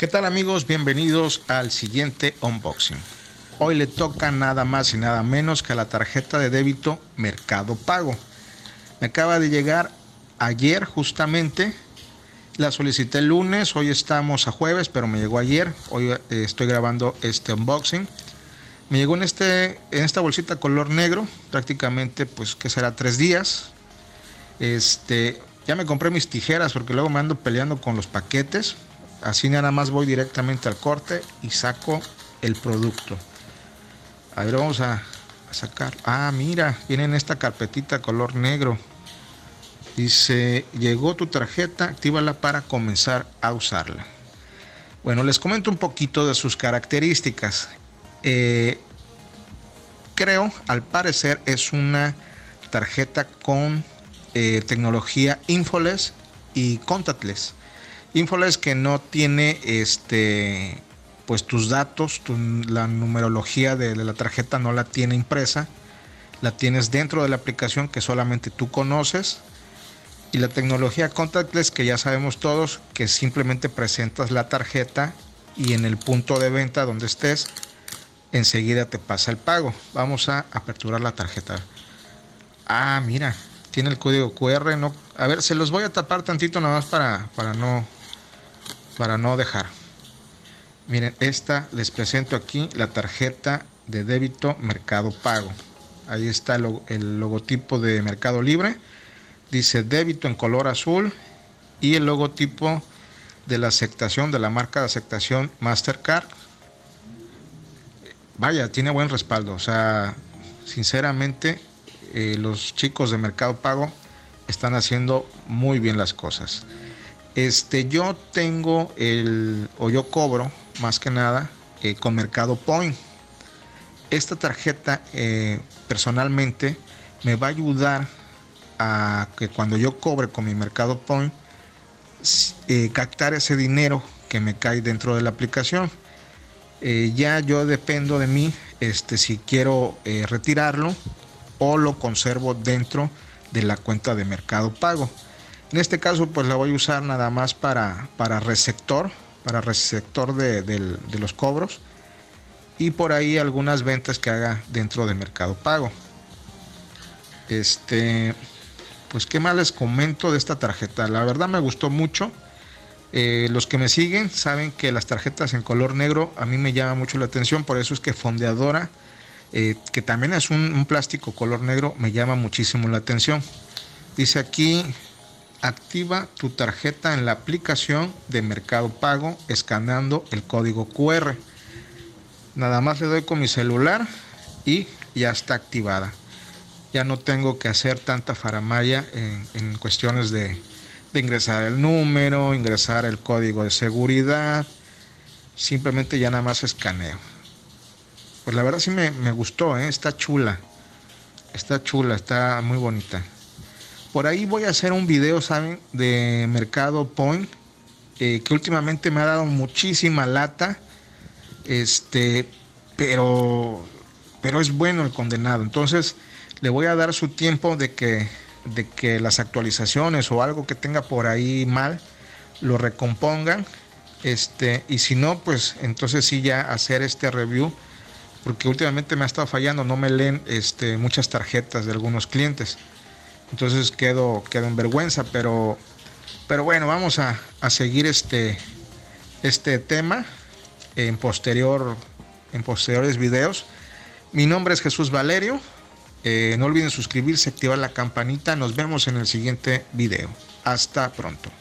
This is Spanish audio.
¿Qué tal amigos? Bienvenidos al siguiente unboxing. Hoy le toca nada más y nada menos que a la tarjeta de débito Mercado Pago. Me acaba de llegar ayer justamente. La solicité el lunes, hoy estamos a jueves, pero me llegó ayer. Hoy estoy grabando este unboxing. Me llegó en esta bolsita color negro, prácticamente pues que será 3 días. Ya me compré mis tijeras porque luego me ando peleando con los paquetes. Así nada más voy directamente al corte y saco el producto. A ver, vamos a sacar. Ah, mira, viene en esta carpetita color negro. Dice, llegó tu tarjeta, actívala para comenzar a usarla. Bueno, les comento un poquito de sus características. Creo, al parecer, es una tarjeta con tecnología infoless y contactless. Infoless que no tiene pues tus datos, la numerología de la tarjeta no la tiene impresa, la tienes dentro de la aplicación que solamente tú conoces. Y la tecnología contactless, que ya sabemos todos, que simplemente presentas la tarjeta y en el punto de venta donde estés, enseguida te pasa el pago. Vamos a aperturar la tarjeta. Ah, mira, tiene el código QR. No, a ver, se los voy a tapar tantito nada más para no dejar. Miren, les presento aquí la tarjeta de débito Mercado Pago. Ahí está el logotipo de Mercado Libre. Dice débito en color azul y el logotipo de la aceptación, de la marca de aceptación Mastercard. Vaya, tiene buen respaldo. O sea, sinceramente, los chicos de Mercado Pago están haciendo muy bien las cosas. Yo tengo yo cobro más que nada con Mercado Point. Esta tarjeta personalmente me va a ayudar a que cuando yo cobre con mi Mercado Point, captar ese dinero que me cae dentro de la aplicación. Ya yo dependo de mí si quiero retirarlo o lo conservo dentro de la cuenta de Mercado Pago. En este caso pues la voy a usar nada más para receptor de los cobros y por ahí algunas ventas que haga dentro de Mercado Pago. Pues qué más les comento de esta tarjeta. La verdad me gustó mucho. Los que me siguen saben que las tarjetas en color negro a mí me llama mucho la atención. Por eso es que Fondeadora, que también es un plástico color negro, me llama muchísimo la atención. Dice aquí, activa tu tarjeta en la aplicación de Mercado Pago escaneando el código QR. Nada más le doy con mi celular y ya está activada. Ya no tengo que hacer tanta faramalla en cuestiones de ingresar el número, ingresar el código de seguridad. Simplemente ya nada más escaneo. Pues la verdad sí me gustó, está chula. Está chula, está muy bonita. Por ahí voy a hacer un video, ¿saben? De Mercado Point, que últimamente me ha dado muchísima lata. Pero es bueno el condenado. Entonces le voy a dar su tiempo de que las actualizaciones o algo que tenga por ahí mal lo recompongan. Y si no, pues entonces sí ya hacer este review, porque últimamente me ha estado fallando, no me leen muchas tarjetas de algunos clientes. Entonces quedo en vergüenza, pero bueno, vamos a seguir este tema en posteriores videos. Mi nombre es Jesús Valerio. No olviden suscribirse, activar la campanita. Nos vemos en el siguiente video. Hasta pronto.